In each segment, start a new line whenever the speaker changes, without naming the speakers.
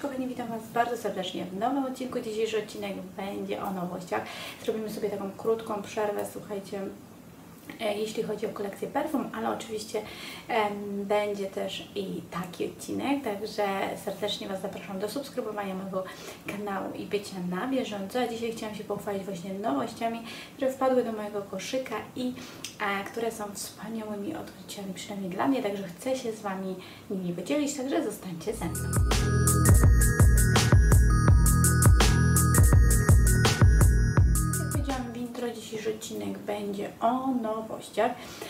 kochani, witam Was bardzo serdecznie w nowym odcinku. Dzisiejszy odcinek będzie o nowościach. Zrobimy sobie taką krótką przerwę, słuchajcie, jeśli chodzi o kolekcję perfum, ale oczywiście będzie też i taki odcinek, także serdecznie Was zapraszam do subskrybowania mojego kanału i bycia na bieżąco. A dzisiaj chciałam się pochwalić właśnie nowościami, które wpadły do mojego koszyka i które są wspaniałymi odkryciami, przynajmniej dla mnie, także chcę się z Wami nimi podzielić, także zostańcie ze mną. Dzisiejszy odcinek będzie o nowościach.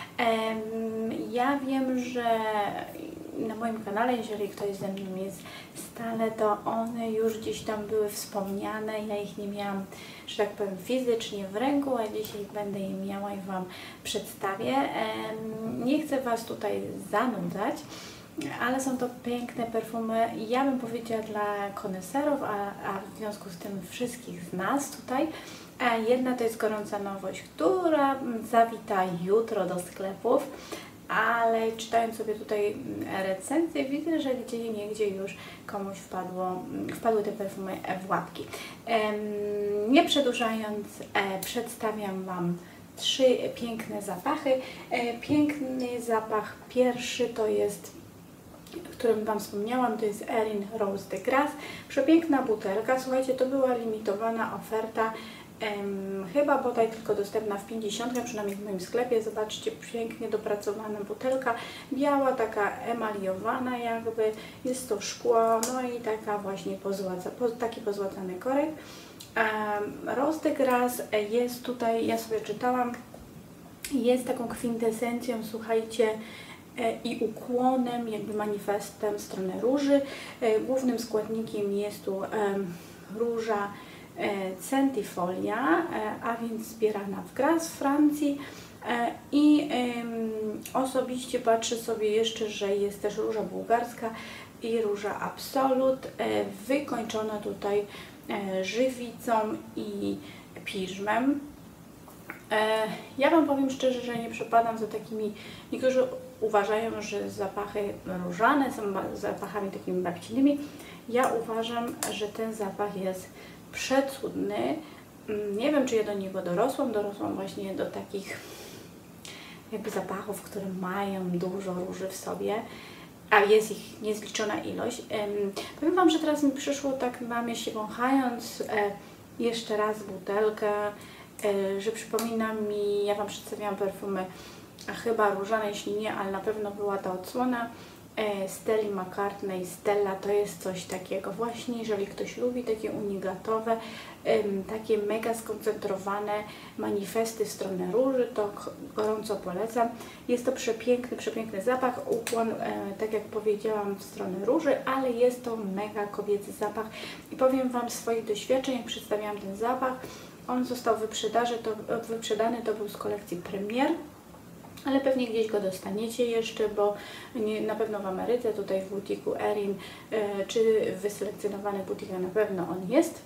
Ja wiem, że na moim kanale, jeżeli ktoś ze mną jest stale, to one już gdzieś tam były wspomniane. Ja ich nie miałam, że tak powiem, fizycznie w ręku, a dzisiaj będę je miała i Wam przedstawię. Nie chcę Was tutaj zanudzać, ale są to piękne perfumy, ja bym powiedziała dla koneserów, a w związku z tym wszystkich z nas tutaj. Jedna to jest gorąca nowość, która zawita jutro do sklepów, ale czytając sobie tutaj recenzję, widzę, że gdzieniegdzie już komuś wpadły te perfumy w łapki. Nie przedłużając, przedstawiam Wam trzy piękne zapachy. Piękny zapach pierwszy to jest, o którym Wam wspomniałam, to jest Erin Rose de Grace. Przepiękna butelka, słuchajcie, to była limitowana oferta, chyba bodaj tylko dostępna w 50, przynajmniej w moim sklepie. Zobaczcie, pięknie dopracowana butelka, biała, taka emaliowana jakby, jest to szkło, no i taka właśnie taki pozłacany korek. Rose de Grace jest tutaj, ja sobie czytałam, jest taką kwintesencją, słuchajcie, i ukłonem, jakby manifestem strony róży. Głównym składnikiem jest tu róża centifolia, a więc zbierana w Grasse w Francji. I osobiście patrzę sobie jeszcze, że jest też róża bułgarska i róża Absolut, wykończona tutaj żywicą i piżmem. Ja Wam powiem szczerze, że nie przepadam za takimi, niektórzy uważają, że zapachy różane są zapachami takimi babcinimi. Ja uważam, że ten zapach jest przecudny. Nie wiem, czy ja do niego dorosłam właśnie do takich jakby zapachów, które mają dużo róży w sobie, a jest ich niezliczona ilość. Powiem Wam, że teraz mi przyszło tak na myśl, wąchając jeszcze raz butelkę, że przypomina mi, ja Wam przedstawiałam perfumy chyba różane, jeśli nie, ale na pewno była ta odsłona Stelly McCartney. Stella to jest coś takiego właśnie, jeżeli ktoś lubi takie unigatowe, takie mega skoncentrowane manifesty w stronę róży, to gorąco polecam. Jest to przepiękny zapach, ukłon, tak jak powiedziałam, w stronę róży, ale jest to mega kobiecy zapach i powiem Wam swoich doświadczeń, jak przedstawiałam ten zapach. On został wyprzedany, to był z kolekcji Premier, ale pewnie gdzieś go dostaniecie jeszcze, bo na pewno w Ameryce, tutaj w butiku Erin, czy w wyselekcjonowanych butikach na pewno on jest.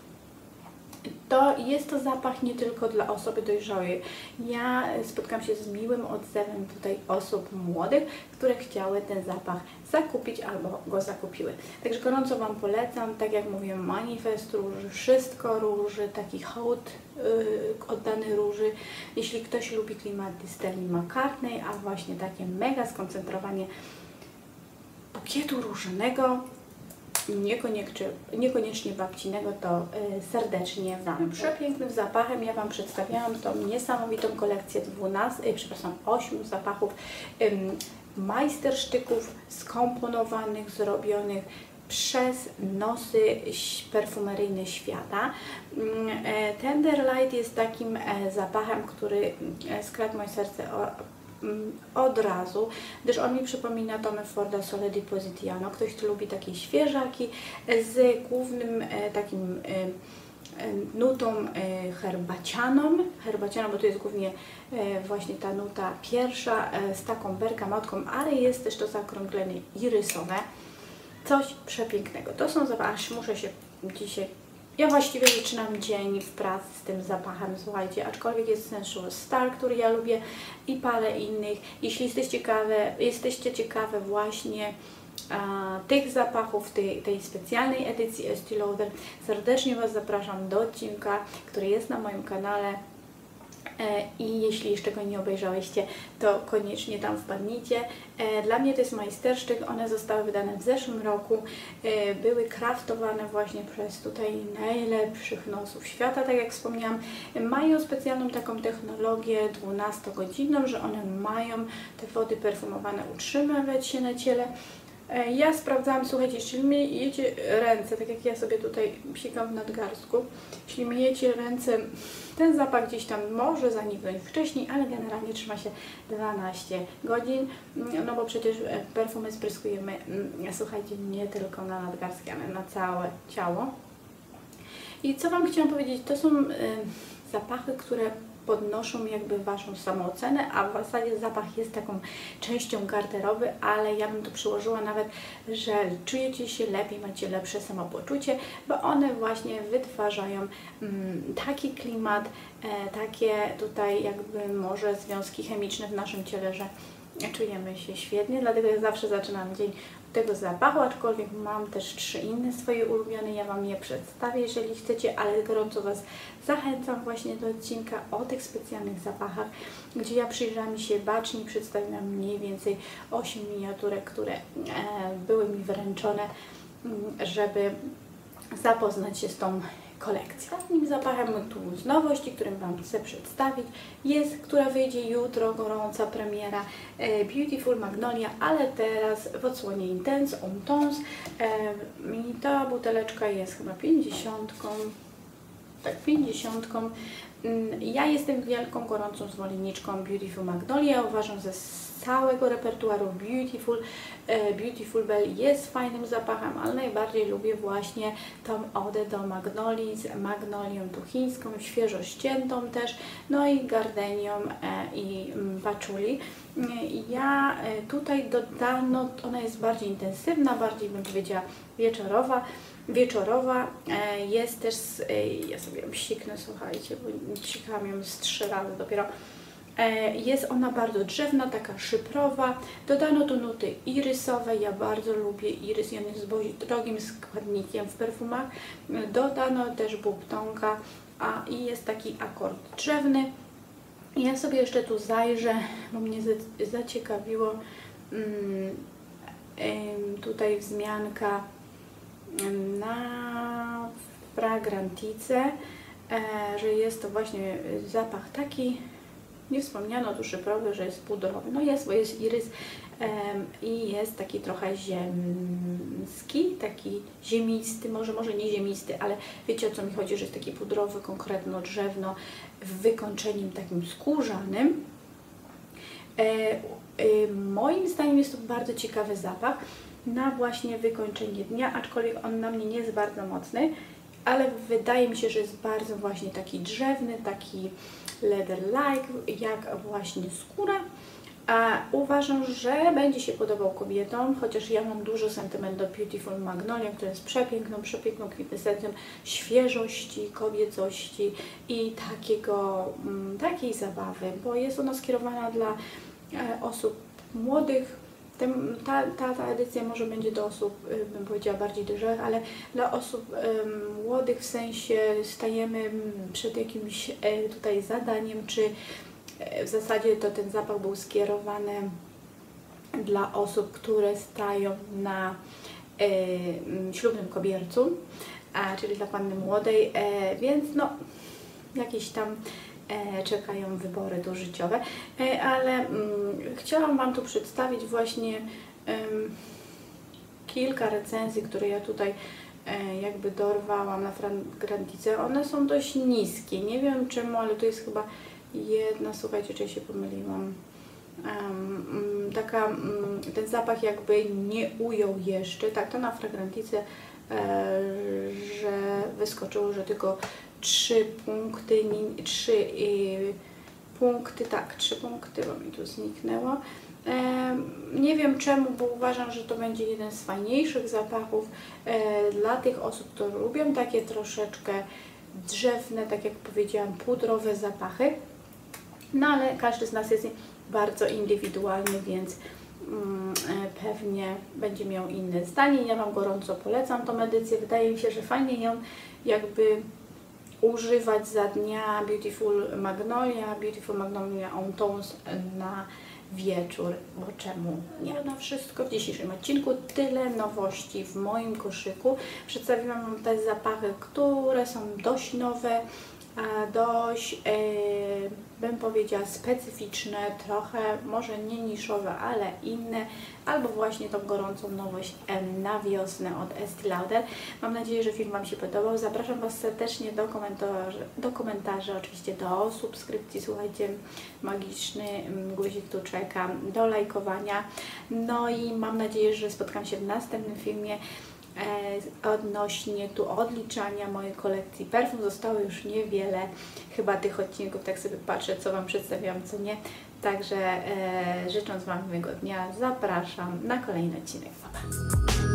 To jest to zapach nie tylko dla osoby dojrzałej. Ja spotkałam się z miłym odzewem tutaj osób młodych, które chciały ten zapach zakupić albo go zakupiły. Także gorąco Wam polecam, tak jak mówiłem, manifest róży, wszystko róży, taki hołd oddany róży. Jeśli ktoś lubi klimaty Stelly McCartney, a właśnie takie mega skoncentrowanie bukietu różanego, niekoniecznie babcinego, to serdecznie Wam. Przepięknym zapachem ja Wam przedstawiałam tą niesamowitą kolekcję 8 zapachów, majstersztyków skomponowanych, zrobionnych przez nosy perfumeryjne świata. Tender Light jest takim zapachem, który skradł moje serce od razu, gdyż on mi przypomina Tom Forda Sole di Positiano. Ktoś, kto lubi takie świeżaki z głównym takim nutą herbacianą, bo to jest głównie właśnie ta nuta pierwsza z taką bergamotką, ale jest też to zaokrąglenie irysowe. Coś przepięknego. To są zapachy, aż muszę się dzisiaj... Ja właściwie zaczynam dzień w pracy z tym zapachem, słuchajcie, aczkolwiek jest Sensual Star, który ja lubię, i parę innych. Jeśli jesteście ciekawe właśnie tych zapachów, tej specjalnej edycji Estée Lauder. Serdecznie Was zapraszam do odcinka, który jest na moim kanale. I jeśli jeszcze go nie obejrzałyście, to koniecznie tam wpadnijcie. Dla mnie to jest majstersztyk, one zostały wydane w zeszłym roku, były craftowane właśnie przez tutaj najlepszych nosów świata, tak jak wspomniałam. Mają specjalną taką technologię 12-godzinną, że one mają te wody perfumowane utrzymywać się na ciele. Ja sprawdzałam, słuchajcie, jeśli myjecie ręce, tak jak ja sobie tutaj psikam w nadgarstku, jeśli myjecie ręce, ten zapach gdzieś tam może zaniknąć wcześniej, ale generalnie trzyma się 12 godzin, no bo przecież perfumy spryskujemy, słuchajcie, nie tylko na nadgarstki, ale na całe ciało. I co Wam chciałam powiedzieć, to są zapachy, które podnoszą jakby Waszą samoocenę, a w zasadzie zapach jest taką częścią garderoby, ale ja bym to przyłożyła nawet, że czujecie się lepiej, macie lepsze samopoczucie, bo one właśnie wytwarzają taki klimat, takie tutaj jakby może związki chemiczne w naszym ciele, że czujemy się świetnie, dlatego ja zawsze zaczynam dzień od tego zapachu, aczkolwiek mam też 3 inne swoje ulubione, ja Wam je przedstawię, jeżeli chcecie, ale gorąco Was zachęcam właśnie do odcinka o tych specjalnych zapachach, gdzie ja przyjrzałam się bacznie i przedstawiłam mniej więcej 8 miniaturek, które były mi wręczone, żeby zapoznać się z tą kolekcją. Ostatnim zapachem tu z nowości, którym Wam chcę przedstawić, jest, która wyjdzie jutro, gorąca premiera, Beautiful Magnolia, ale teraz w odsłonie Intense On Tones. I ta buteleczka jest chyba 50. Tak, 50. Ja jestem wielką, gorącą zwolenniczką Beautiful Magnolia. Uważam, że z całego repertuaru Beautiful Belle jest fajnym zapachem, ale najbardziej lubię właśnie tą odę do magnolii z magnolią tu chińską, świeżo ściętą też, no i gardenią i patchouli. Ja tutaj dodano, ona jest bardziej intensywna, bardziej bym powiedziała wieczorowa, jest też, ja sobie ją psiknę, słuchajcie, bo psikałam ją z 3 razy dopiero. Jest ona bardzo drzewna, taka szyprowa. Dodano tu nuty irysowe, ja bardzo lubię irys, on jest drogim składnikiem w perfumach. Dodano też bubtonka, i jest taki akord drzewny. Ja sobie jeszcze tu zajrzę, bo mnie zaciekawiło tutaj wzmianka na fragrantice, że jest to właśnie zapach taki, nie wspomniano tu szyfrowy, że jest pudrowy. No jest, bo jest irys i jest taki trochę ziemski, taki ziemisty, może nie ziemisty, ale wiecie, o co mi chodzi, że jest taki pudrowy, konkretno drzewno, w wykończeniu takim skórzanym. Moim zdaniem jest to bardzo ciekawy zapach na właśnie wykończenie dnia, aczkolwiek on na mnie nie jest bardzo mocny, ale wydaje mi się, że jest bardzo właśnie taki drzewny, taki leather-like, jak właśnie skóra. A uważam, że będzie się podobał kobietom, chociaż ja mam dużo sentyment do Beautiful Magnolia, która jest przepiękną kwintesencją świeżości, kobiecości i takiej zabawy, bo jest ona skierowana dla osób młodych. Ta edycja może będzie do osób, bym powiedziała, bardziej dojrzałych, ale dla osób młodych, w sensie stajemy przed jakimś tutaj zadaniem, czy w zasadzie to ten zapach był skierowany dla osób, które stają na ślubnym kobiercu, czyli dla panny młodej, więc no jakieś tam czekają wybory dożyciowe, ale chciałam Wam tu przedstawić właśnie kilka recenzji, które ja tutaj jakby dorwałam na fragrantice. One są dość niskie, nie wiem czemu, ale to jest chyba jedna, słuchajcie, czy się pomyliłam. Ten zapach jakby nie ujął jeszcze, tak to na fragrantice, że wyskoczyło, że tylko 3 punkty, tak, 3 punkty, bo mi tu zniknęło. Nie wiem czemu, bo uważam, że to będzie jeden z fajniejszych zapachów dla tych osób, które lubią takie troszeczkę drzewne, tak jak powiedziałam, pudrowe zapachy. No ale każdy z nas jest bardzo indywidualny, więc pewnie będzie miał inne zdanie. Ja Wam gorąco polecam tą edycję. Wydaje mi się, że fajnie ją jakby używać za dnia Beautiful Magnolia on Tones na wieczór, bo czemu nie? Na wszystko w dzisiejszym odcinku. Tyle nowości w moim koszyku. Przedstawiłam Wam te zapachy, które są dość nowe, dość, bym powiedziała, specyficzne, trochę może nie niszowe, ale inne, albo właśnie tą gorącą nowość na wiosnę od Estée Lauder. Mam nadzieję, że film Wam się podobał. Zapraszam Was serdecznie do komentarzy, oczywiście do subskrypcji. Słuchajcie, magiczny guzik tu czeka, do lajkowania. No i mam nadzieję, że spotkam się w następnym filmie odnośnie tu odliczania mojej kolekcji perfum. Zostało już niewiele chyba tych odcinków, tak sobie patrzę, co Wam przedstawiam, co nie. Także życząc Wam miłego dnia, zapraszam na kolejny odcinek. Pa, pa.